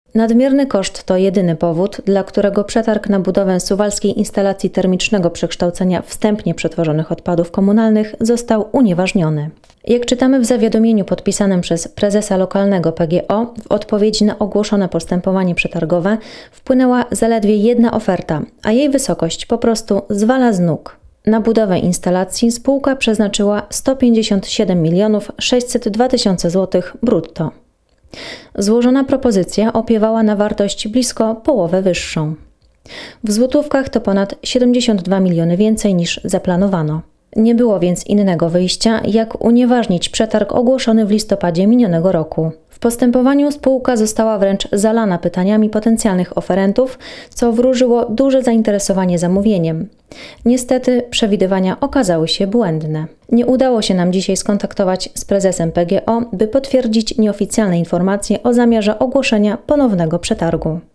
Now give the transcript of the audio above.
Nadmierny koszt to jedyny powód, dla którego przetarg na budowę suwalskiej instalacji termicznego przekształcenia wstępnie przetworzonych odpadów komunalnych został unieważniony. Jak czytamy w zawiadomieniu podpisanym przez prezesa lokalnego PGO, w odpowiedzi na ogłoszone postępowanie przetargowe wpłynęła zaledwie jedna oferta, a jej wysokość po prostu zwala z nóg. Na budowę instalacji spółka przeznaczyła 157 602 000 zł brutto. Złożona propozycja opiewała na wartość blisko połowę wyższą. W złotówkach to ponad 72 miliony więcej niż zaplanowano. Nie było więc innego wyjścia, jak unieważnić przetarg ogłoszony w listopadzie minionego roku. W postępowaniu spółka została wręcz zalana pytaniami potencjalnych oferentów, co wróżyło duże zainteresowanie zamówieniem. Niestety przewidywania okazały się błędne. Nie udało się nam dzisiaj skontaktować z prezesem PGO, by potwierdzić nieoficjalne informacje o zamiarze ogłoszenia ponownego przetargu.